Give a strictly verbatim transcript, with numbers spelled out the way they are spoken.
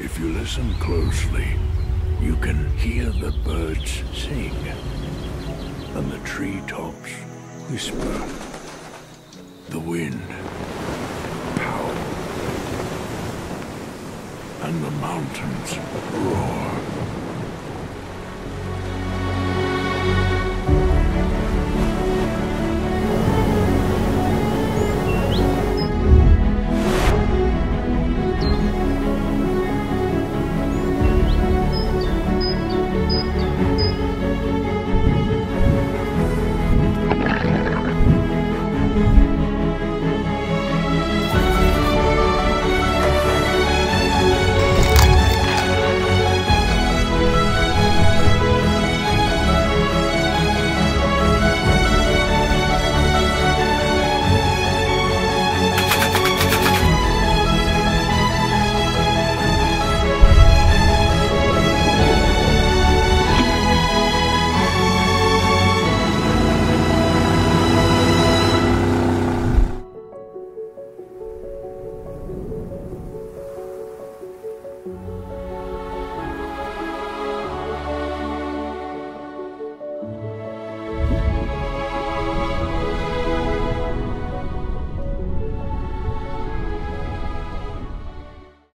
If you listen closely, you can hear the birds sing, and the treetops whisper. The wind power, and the mountains roar.